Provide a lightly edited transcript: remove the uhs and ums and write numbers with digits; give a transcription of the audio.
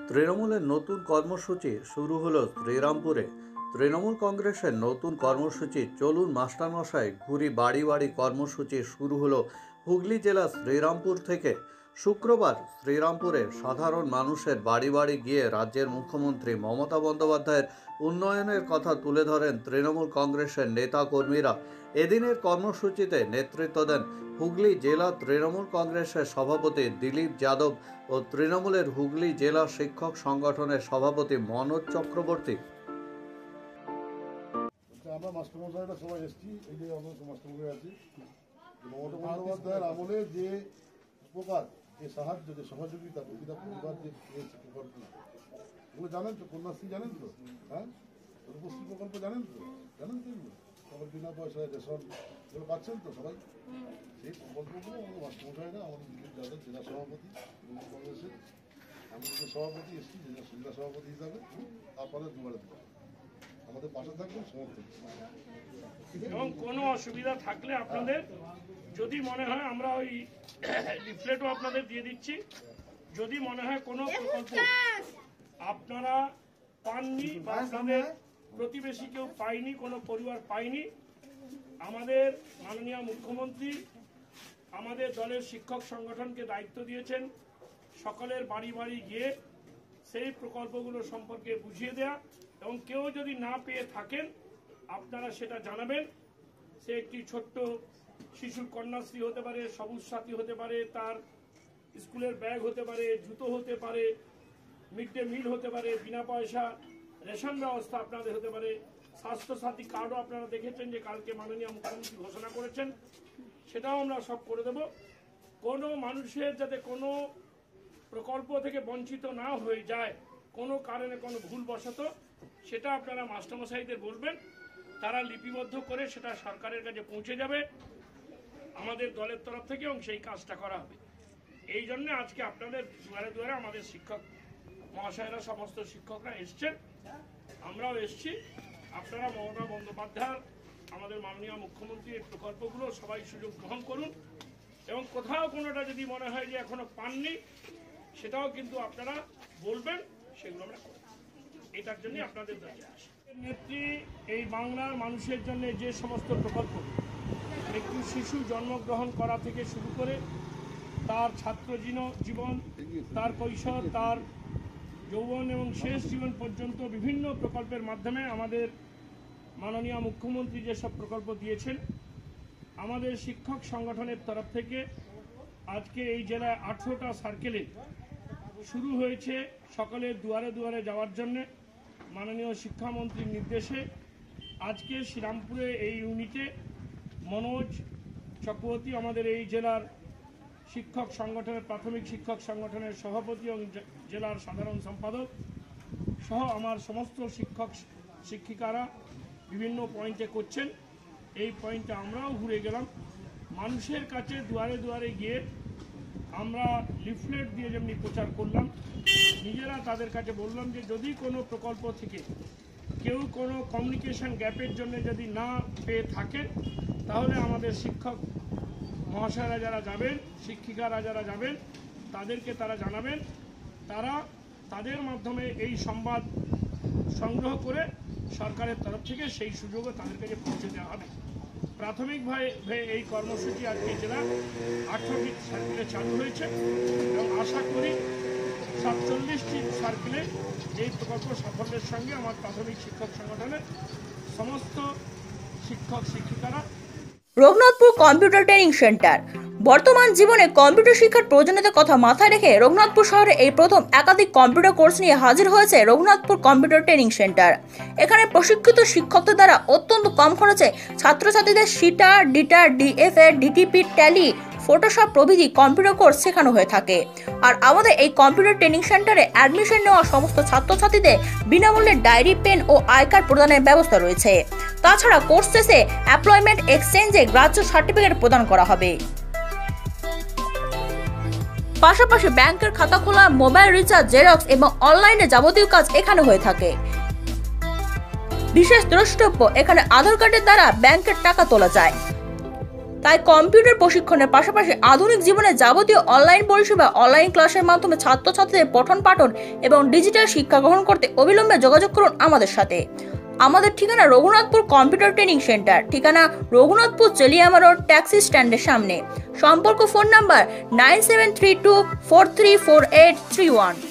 তৃণমূলের নতুন কর্মসূচি শুরু হলো শ্রীরামপুরে। তৃণমূল কংগ্রেসের নতুন কর্মসূচি চলুন মাস্টারমশাই ঘুরি বাড়ি বাড়ি কর্মসূচি শুরু হলো হুগলি জেলা শ্রীরামপুর থেকে। শুক্রবার শ্রীরামপুরে সাধারণ মানুষের বাড়ি বাড়ি গিয়ে রাজ্যের মুখ্যমন্ত্রী মমতা বন্দ্যোপাধ্যায়ের উন্নয়নের কথা তুলে ধরেন তৃণমূল কংগ্রেসের নেতা কর্মীরা। এদিনের কর্মসূচিতে নেতৃত্ব দেন হুগলি জেলা তৃণমূল কংগ্রেসের সভাপতি দিলীপ যাদব ও তৃণমূলের হুগলি জেলা শিক্ষক সংগঠনের সভাপতি মনোজ চক্রবর্তী। আমরা মাস্টারমশাইরা সবাই এসেছি, এই যে আমরা মাস্টারমশাই আছি। মমতা বন্দ্যোপাধ্যায়ের আমলে যে উপকার, যে সাহায্য, যে সহযোগিতা প্রতিটা পরিবার যে পেয়েছে প্রকল্প, ওগুলো জানেন তো? কন্যাশ্রী জানেন তো? হ্যাঁ, রূপশ্রী প্রকল্প জানেন তো? জানেন তো? এগুলো সবাই বিনা পয়সায় রেশন এগুলো পাচ্ছেন তো সবাই? সেই প্রকল্পগুলো আমাদের মাস্টারমশাইরা, আমাদের দিলীপ যাদব জেলা সভাপতি তৃণমূল কংগ্রেসের, আমি যে সভাপতি এসেছি জেলা সভাপতি হিসাবে, তারপরে দুবারে আমাদের পাশে থাকবেন, সমর্থন। এবং কোনো অসুবিধা থাকলে আপনাদের যদি মনে হয়, আমরা ওই লিফলেটও আপনাদের দিয়ে দিচ্ছি, যদি মনে হয় কোনো প্রকল্প আপনারা পাননি বা আপনাদের প্রতিবেশী কেউ পায়নি, কোনো পরিবার পায়নি, আমাদের মাননীয় মুখ্যমন্ত্রী আমাদের দলের শিক্ষক সংগঠনকে দায়িত্ব দিয়েছেন সকলের বাড়ি বাড়ি গিয়ে সেই প্রকল্পগুলো সম্পর্কে বুঝিয়ে দেয়া, এবং কেউ যদি না পেয়ে থাকেন আপনারা সেটা জানাবেন। সে একটি ছোট্ট শিশুর কন্যাশ্রী হতে পারে, সবুজ সাথী হতে পারে, তার স্কুলের ব্যাগ হতে পারে, জুতো হতে পারে, মিড ডে মিল হতে পারে, বিনা পয়সা রেশন ব্যবস্থা আপনাদের হতে পারে, স্বাস্থ্যসাথী কার্ডও আপনারা দেখেছেন যে কালকে মাননীয় মুখ্যমন্ত্রী ঘোষণা করেছেন, সেটাও আমরা সব করে দেব। কোনো মানুষের যাতে কোনো প্রকল্প থেকে বঞ্চিত না হয়ে যায় কোনো কারণে, কোনো ভুলবশত, সেটা আপনারা মাস্টারমশাইদের বলবেন, তারা লিপিবদ্ধ করে সেটা সরকারের কাছে পৌঁছে যাবে আমাদের দলের তরফ থেকে, এবং সেই কাজটা করা হবে। এই জন্য আজকে আপনাদের দুয়ারে দুয়ারে আমাদের শিক্ষক মহাশয়রা, সমস্ত শিক্ষকরা এসছেন, আমরাও এসছি। আপনারা মমতা বন্দ্যোপাধ্যায়, আমাদের মাননীয় মুখ্যমন্ত্রীর প্রকল্পগুলো সবাই সুযোগ গ্রহণ করুন, এবং কোথাও কোনোটা যদি মনে হয় যে এখনো পাননি সেটাও কিন্তু আপনারা বলবেন, সেগুলো আমরা করব। এটার জন্য আপনাদের দাঁড়িয়ে আসে নেত্রী এই বাংলার মানুষের জন্য যে সমস্ত প্রকল্প, একটি শিশু জন্মগ্রহণ করা থেকে শুরু করে তার ছাত্র জীবন, তার কৈশোর, তার যৌবন এবং শেষ জীবন পর্যন্ত বিভিন্ন প্রকল্পের মাধ্যমে আমাদের মাননীয় মুখ্যমন্ত্রী যেসব প্রকল্প দিয়েছেন, আমাদের শিক্ষক সংগঠনের তরফ থেকে আজকে এই জেলায় 18টা সার্কেলে শুরু হয়েছে সকলের দুয়ারে দুয়ারে যাওয়ার জন্যে মাননীয় শিক্ষামন্ত্রীর নির্দেশে। আজকে শ্রীরামপুরে এই ইউনিটে মনোজ চক্রবর্তী, আমাদের এই জেলার শিক্ষক সংগঠনের, প্রাথমিক শিক্ষক সংগঠনের সভাপতি এবং জেলার সাধারণ সম্পাদক সহ আমার সমস্ত শিক্ষক শিক্ষিকারা বিভিন্ন পয়েন্টে করছেন। এই পয়েন্টে আমরাও ঘুরে গেলাম, মানুষের কাছে দুয়ারে দুয়ারে গিয়ে আমরা লিফলেট দিয়ে যেমনি প্রচার করলাম, নিজেরা তাদের কাছে বললাম যে যদি কোনো প্রকল্প থেকে কেউ কোনো কমিউনিকেশন গ্যাপের জন্য যদি না পেয়ে থাকেন, তাহলে আমাদের শিক্ষক মহাশয়রা যারা যাবেন, শিক্ষিকারা যারা যাবেন, তাদেরকে তারা জানাবেন, তারা তাদের মাধ্যমে এই সংবাদ সংগ্রহ করে সরকারের তরফ থেকে সেই সুযোগও তাদের কাছে পৌঁছে দেওয়া হবে। প্রাথমিকভাবে এই কর্মসূচি আজকে জেলা 18টি সার্কেলে চালু হয়েছে, এবং আশা করি 47টি সার্কেলে এই প্রকল্প সাফল্যের সঙ্গে আমার প্রাথমিক শিক্ষক সংগঠনের সমস্ত শিক্ষক শিক্ষিকারা। রঘুনাথপুর কম্পিউটার ট্রেনিং সেন্টার বর্তমান জীবনে কম্পিউটার শিক্ষার প্রয়োজনীয়তার কথা মাথায় রেখে রঘুনাথপুর শহরে এই প্রথম একাধিক কম্পিউটার কোর্স নিয়ে হাজির হয়েছে রঘুনাথপুর কম্পিউটার ট্রেনিং সেন্টার। এখানে প্রশিক্ষিত শিক্ষকদের দ্বারা অত্যন্ত কম খরচে ছাত্রছাত্রীদের CITA, DITA, DFA, DTP, Tally, Photoshop প্রভৃতি কম্পিউটার কোর্স শেখানো হয়ে থাকে। আর আমাদের এই কম্পিউটার ট্রেনিং সেন্টারে অ্যাডমিশন নেওয়া সমস্ত ছাত্রছাত্রীদের বিনামূল্যে ডায়েরি, পেন ও আই কার্ড প্রদানের ব্যবস্থা রয়েছে। তাছাড়া কোর্স শেষে এমপ্লয়মেন্ট এক্সচেঞ্জে গ্রাহ্য সার্টিফিকেট প্রদান করা হবে। পাশাপাশি ব্যাংকের খাতা খোলা, মোবাইল রিচার্জ, জেরক্স এবং অনলাইনে যাবতীয় কাজ এখানে হয়ে থাকে। বিশেষ দ্রষ্টব্য, এখানে আধার কার্ডের দ্বারা ব্যাংকের টাকা তোলা যায়। তাই কম্পিউটার প্রশিক্ষণের পাশাপাশি আধুনিক জীবনে যাবতীয় অনলাইন পরিষেবা, অনলাইন ক্লাসের মাধ্যমে ছাত্রছাত্রীদের পঠন পাঠন এবং ডিজিটাল শিক্ষা গ্রহণ করতে অবিলম্বে যোগাযোগ করুন আমাদের সাথে। আমাদের ঠিকানা রঘুনাথপুর কম্পিউটার ট্রেনিং সেন্টার, ঠিকানা রঘুনাথপুর চেলিয়ামা রোড, ট্যাক্সি স্ট্যান্ডের সামনে। সম্পর্ক ফোন নাম্বার 9732434831।